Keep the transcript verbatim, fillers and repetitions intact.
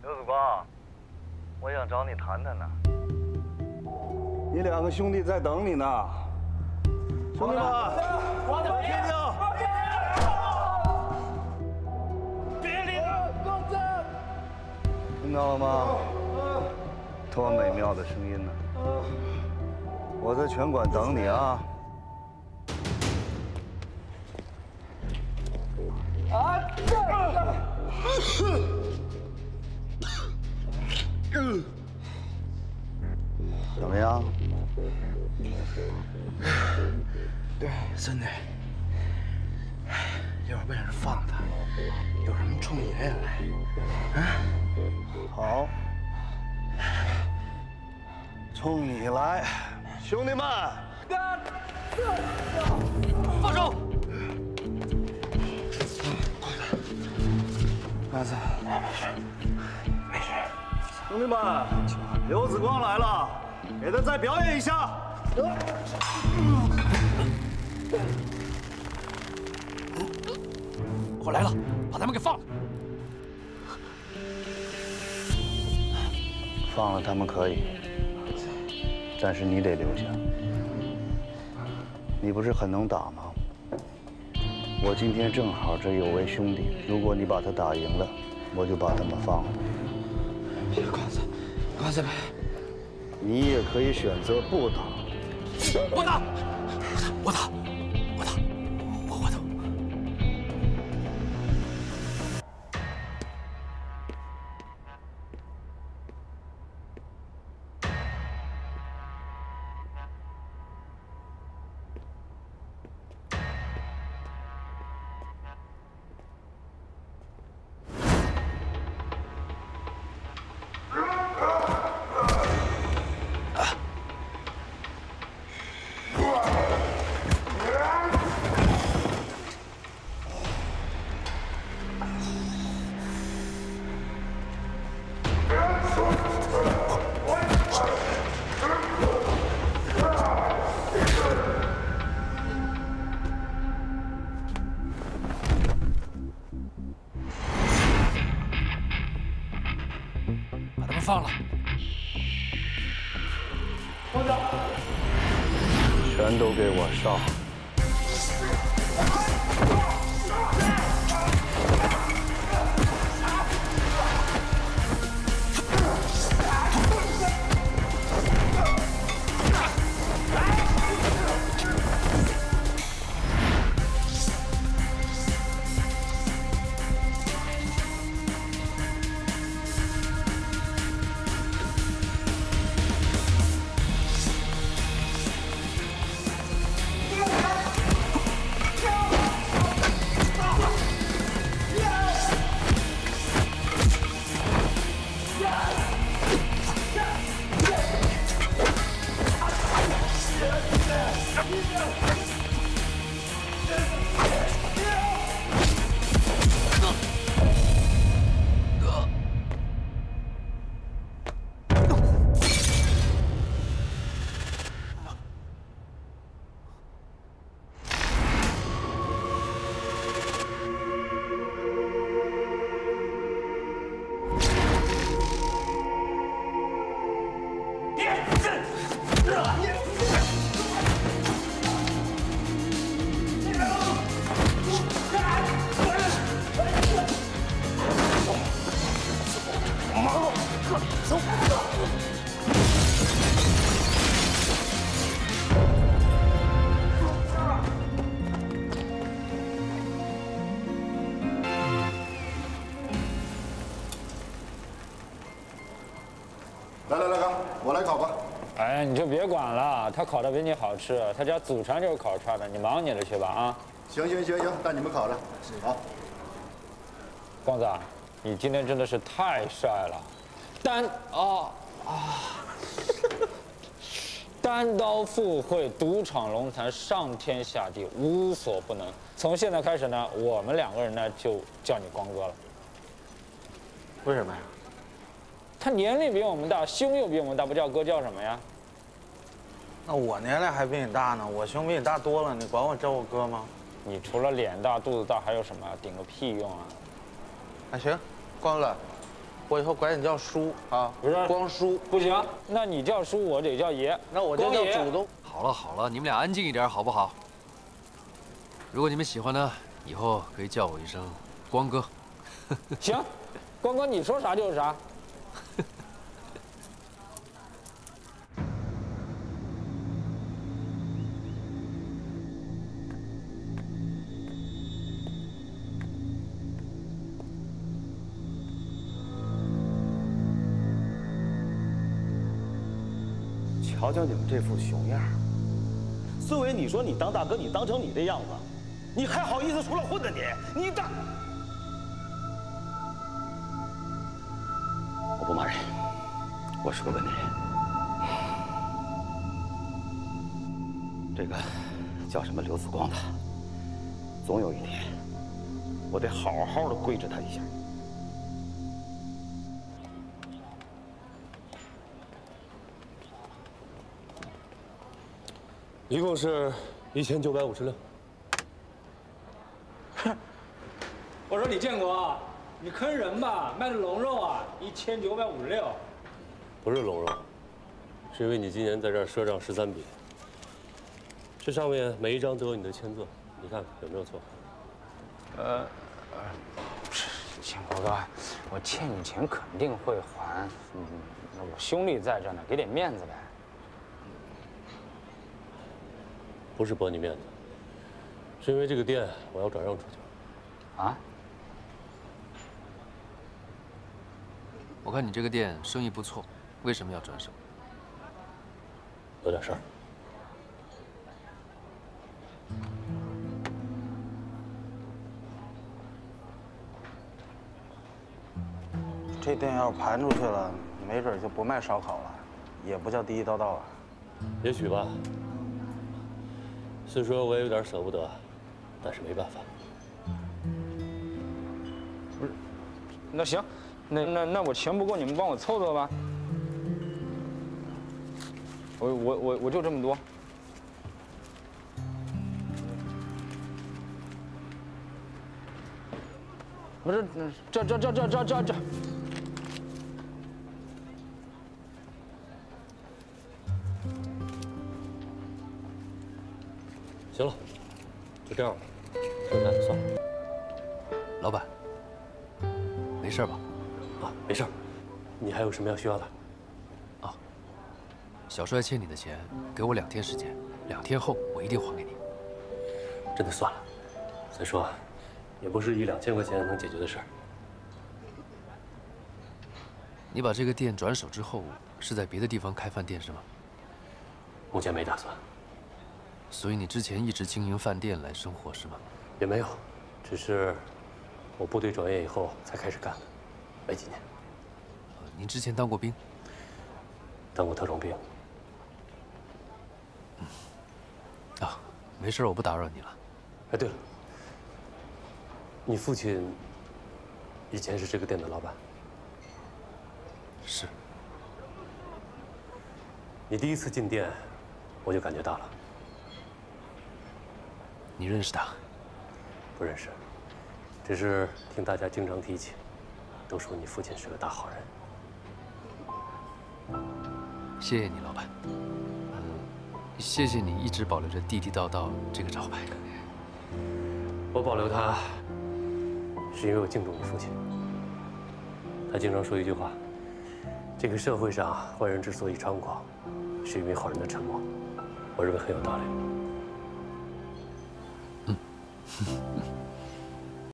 刘子光，我想找你谈谈呢。你两个兄弟在等你呢。兄弟们， 我的听听。 听到了吗？多美妙的声音呢！我在拳馆等你啊！啊！怎么样？ 对，孙队，一会儿被人放他，有什么冲爷爷来？啊？ 好，冲你来，兄弟们！ 放手！ 儿子，没事，没事。 兄弟们，刘子光来了，给他再表演一下。 我来了，把他们给放了。 放了他们可以，但是你得留下。你不是很能打吗？我今天正好这有位兄弟，如果你把他打赢了，我就把他们放了。 别光子，光子呗。 你也可以选择不打。 我打，我打，我打，我我打。 放了， 全都给我上！ 来来来，哥，我来烤吧。 哎，你就别管了，他烤的比你好吃，他家祖传就是烤串的，你忙你的去吧啊。 行行行行，那你们烤着。好。 光子，你今天真的是太帅了，单啊啊，单刀赴会，独闯龙潭，上天下地无所不能。从现在开始呢，我们两个人呢就叫你光哥了。 为什么呀？ 他年龄比我们大，胸又比我们大，不叫哥叫什么呀？ 那我年龄还比你大呢，我胸比你大多了，你管我叫我哥吗？ 你除了脸大、肚子大，还有什么？顶个屁用啊！ 那行，光哥， 我以后管你叫叔啊， 不是光叔。 不行，那你叫叔，我得叫爷。 那我就光爷叫祖宗。 好了好了，你们俩安静一点好不好？如果你们喜欢呢，以后可以叫我一声光哥。 行，光哥你说啥就是啥。 瞧瞧你们这副熊样儿！思维，你说你当大哥，你当成你这样子，你还好意思出来混呢？你你大……我不骂人，我是个文明人。这个叫什么刘子光的，总有一天，我得好好的规制他一下。 一共是一千九百五十六。 我说李建国，你坑人吧？卖的龙肉啊，一千九百五十六。 不是龙肉，是因为你今年在这儿赊账十三笔，这上面每一张都有你的签字，你看有没有错？ 呃，不是建国哥，我欠你钱肯定会还。嗯，那我兄弟在这呢，给点面子呗。 不是驳你面子，是因为这个店我要转让出去。 啊？ 我看你这个店生意不错，为什么要转手？ 有点事儿。 这店要是盘出去了，没准就不卖烧烤了，也不叫第一道道了。 也许吧。 虽说我也有点舍不得，但是没办法。 不是，那行，那那那我钱不够，你们帮我凑凑吧。我我我我就这么多。不是，这这这这这这这。 行了，就这样吧，剩下的算了。 老板，没事吧？ 啊，没事。你还有什么要需要的？ 啊，小帅欠你的钱，给我两天时间，两天后我一定还给你。 真的算了。再说，也不是一两千块钱能解决的事儿。 你把这个店转手之后，是在别的地方开饭店是吗？ 目前没打算。 所以你之前一直经营饭店来生活是吗？ 也没有，只是我部队转业以后才开始干的，没几年。 您之前当过兵？ 当过特种兵。 嗯。啊，没事，我不打扰你了。 哎，对了，你父亲以前是这个店的老板？ 是。 你第一次进店，我就感觉到了。 你认识他？ 不认识，只是听大家经常提起，都说你父亲是个大好人。 谢谢你，老板。嗯，谢谢你一直保留着地地道道这个招牌。 我保留它，是因为我敬重你父亲。他经常说一句话：这个社会上坏人之所以猖狂，是因为好人的沉默。我认为很有道理。 嗯。